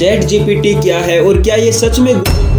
Chat GPT क्या है और क्या ये सच में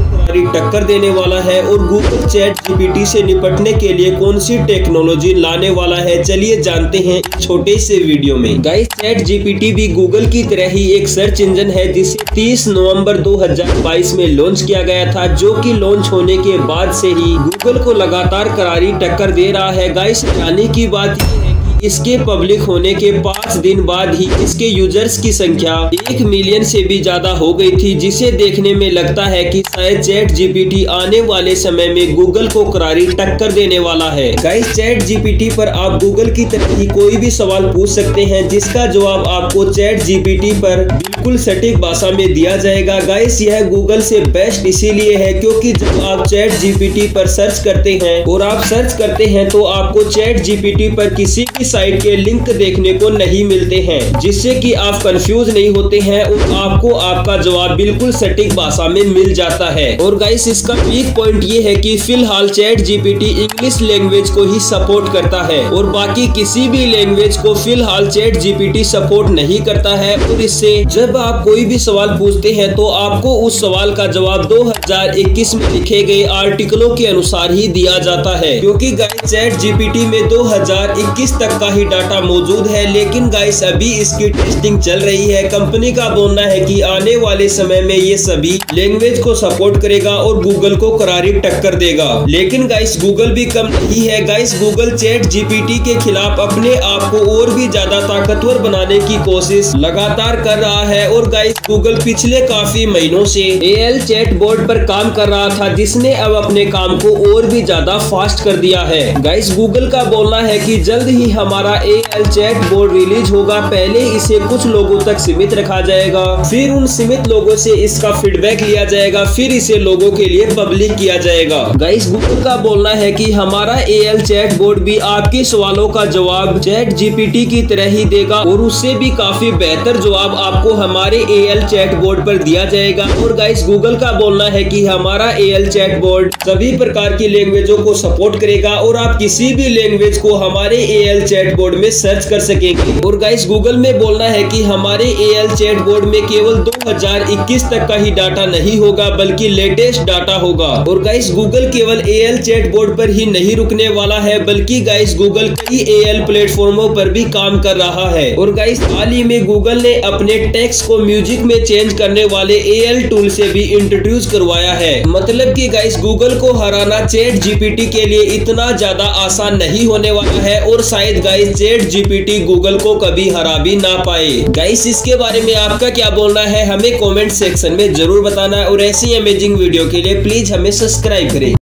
टक्कर देने वाला है, और गूगल चैट जीपीटी से निपटने के लिए कौन सी टेक्नोलॉजी लाने वाला है, चलिए जानते हैं छोटे से वीडियो में। गाइस, चैट जीपीटी भी गूगल की तरह ही एक सर्च इंजन है जिसे 30 नवंबर 2022 में लॉन्च किया गया था, जो कि लॉन्च होने के बाद से ही गूगल को लगातार करारी टक्कर दे रहा है। गाइस, हैरानी की बात यह है इसके पब्लिक होने के 5 दिन बाद ही इसके यूजर्स की संख्या 1 मिलियन से भी ज्यादा हो गई थी, जिसे देखने में लगता है कि शायद चैट जीपीटी आने वाले समय में गूगल को करारी टक्कर देने वाला है। गाइस, चैट जीपीटी पर आप गूगल की तरह ही कोई भी सवाल पूछ सकते हैं, जिसका जवाब आपको चैट जीपीटी पर बिल्कुल सटीक भाषा में दिया जाएगा। गाइस, यह गूगल से बेस्ट इसीलिए है क्योंकि जब आप चैट जीपीटी पर सर्च करते हैं और आप सर्च करते हैं तो आपको चैट जीपीटी पर किसी भी साइट के लिंक देखने को नहीं मिलते हैं, जिससे कि आप कंफ्यूज नहीं होते हैं और आपको आपका जवाब बिल्कुल सटीक भाषा में मिल जाता है। और गाइस, इसका वीक पॉइंट ये है कि फिलहाल चैट जीपीटी इंग्लिश लैंग्वेज को ही सपोर्ट करता है और बाकी किसी भी लैंग्वेज को फिलहाल चैट जीपीटी सपोर्ट नहीं करता है। और इससे जब आप कोई भी सवाल पूछते हैं तो आपको उस सवाल का जवाब 2021 में लिखे गए आर्टिकलों के अनुसार ही दिया जाता है, क्योंकि गाइस चैट जीपीटी में 2021 तक का ही डाटा मौजूद है। लेकिन गाइस, अभी इसकी टेस्टिंग चल रही है। कंपनी का बोलना है कि आने वाले समय में ये सभी लैंग्वेज को सपोर्ट करेगा और गूगल को करारी टक्कर देगा। लेकिन गाइस, गूगल भी कम नहीं है। गाइस, गूगल चैट जीपीटी के खिलाफ अपने आप को और भी ज्यादा ताकतवर बनाने की कोशिश लगातार कर रहा है। और गाइस, गूगल पिछले काफी महीनों से एआई चैट बोर्ड पर काम कर रहा था, जिसने अब अपने काम को और भी ज्यादा फास्ट कर दिया है। गाइस, गूगल का बोलना है कि जल्द ही हमारा एआई चैट बोर्ड रिलीज होगा। पहले इसे कुछ लोगों तक सीमित रखा जाएगा, फिर उन सीमित लोगों से इसका फीडबैक लिया जाएगा, फिर इसे लोगों के लिए पब्लिक किया जाएगा। गाइस, गूगल का बोलना है कि हमारा एआई चैट बोर्ड भी आपके सवालों का जवाब चैट जीपीटी की तरह ही देगा और उससे भी काफी बेहतर जवाब आपको हमारे एआई चैट बोर्ड पर दिया जाएगा। और गाइस, गूगल का बोलना है कि हमारा एआई चैट बोर्ड सभी प्रकार की लैंग्वेजों को सपोर्ट करेगा और आप किसी भी लैंग्वेज को हमारे एआई चैट बोर्ड में सर्च कर सकेंगे। और गाइस, गूगल में बोलना है कि हमारे एआई चैट बोर्ड में केवल 2021 तक का ही डाटा नहीं होगा, बल्कि लेटेस्ट डाटा होगा। और गाइस, गूगल केवल एआई चैट बोर्ड पर ही नहीं रुकने वाला है, बल्कि गाइस, गूगल कई एआई प्लेटफॉर्मों पर भी काम कर रहा है। और गाइस, हाल ही में गूगल ने अपने टेक्स्ट को म्यूजिक में चेंज करने वाले एआई टूल से भी इंट्रोड्यूस करवाया है। मतलब कि गाइस, गूगल को हराना चैट जीपीटी के लिए इतना ज्यादा आसान नहीं होने वाला है और शायद गाइस चैट जीपीटी गूगल को कभी हरा भी ना पाए। गाइस, इसके बारे में आपका क्या बोलना है हमें कमेंट सेक्शन में जरूर बताना है और ऐसी अमेजिंग वीडियो के लिए प्लीज हमें सब्सक्राइब करें।